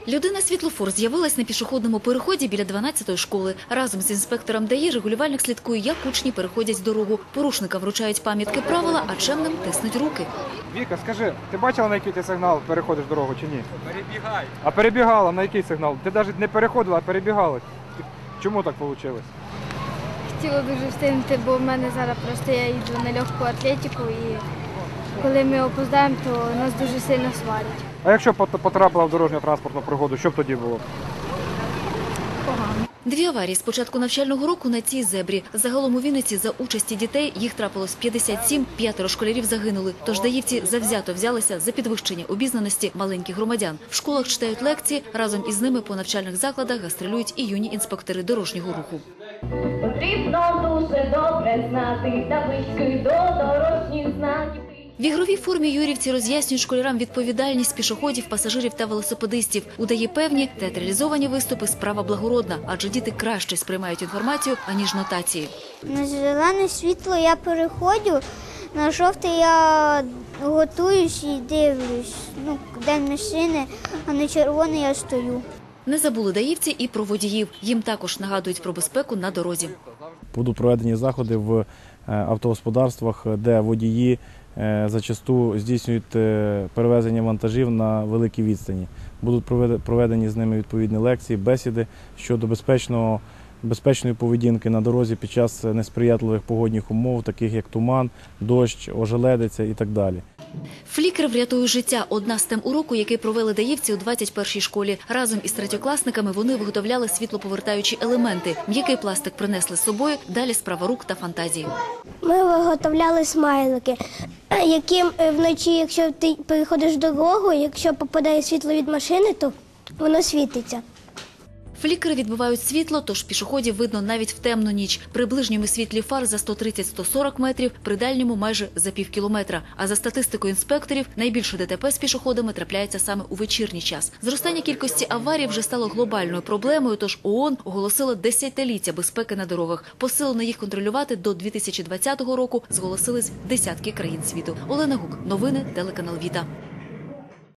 Людина-світлофор з'явилась на пішохідному переході біля 12-ї школи. Разом з інспектором ДАІ регулювальник слідкує, як учні переходять дорогу. Порушникам вручають пам'ятки правила, а чемним тиснуть руки. Віка, скажи, ти бачила, на який ти сигнал переходиш дорогу чи ні? Перебігай. А перебігала, на який сигнал? Ти навіть не переходила, а перебігала. Чому так вийшло? Хотіла дуже встигнути, бо в мене зараз просто я їду на легку атлетику і коли ми опоздаємо, то нас дуже сильно сварять. А якщо потрапила в дорожньо-транспортну пригоду, що б тоді було? Погано. 2 аварії з початку навчального року на цій зебрі. Загалом у Вінниці за участі дітей їх трапилось 57, 5 школярів загинули. Тож даївці завзято взялися за підвищення обізнаності маленьких громадян. В школах читають лекції, разом із ними по навчальних закладах гастролюють і юні інспектори дорожнього руху. Потрібно дуже добре знати таблички до дорожніх знаків. В ігровій формі юрівці роз'яснюють школярам відповідальність пішоходів, пасажирів та велосипедистів. У ДАІ певні, театралізовані виступи – справа благородна, адже діти краще сприймають інформацію, аніж нотації. На зелене світло я переходжу, на жовте я готуюсь і дивлюсь, де машини, а на червоне я стою. Не забули даївці і про водіїв. Їм також нагадують про безпеку на дорозі. Будуть проведені заходи в автогосподарствах, де водії зачасту здійснюють перевезення вантажів на великій відстані. Будуть проведені з ними відповідні лекції, бесіди щодо безпечної поведінки на дорозі під час несприятливих погодних умов, таких як туман, дощ, ожеледиця і так далі. Флікер врятує життя – одна з тем уроку, який провели даївці у 21-й школі. Разом із третьокласниками вони виготовляли світлоповертаючі елементи. М'який пластик принесли з собою, далі справа рук та фантазії. Ми виготовляли смайлики, яким вночі, якщо ти переходиш дорогу, якщо попадає світло від машини, то воно світиться. Флікери відбивають світло, тож пішоходів видно навіть в темну ніч. При ближньому світлі фар за 130-140 метрів, при дальньому майже за півкілометра. А за статистикою інспекторів, найбільше ДТП з пішоходами трапляється саме у вечірній час. Зростання кількості аварій вже стало глобальною проблемою, тож ООН оголосила десятиліття безпеки на дорогах. Посилено їх контролювати до 2020 року зголосились десятки країн світу. Олена Гук, новини, телеканал Віта.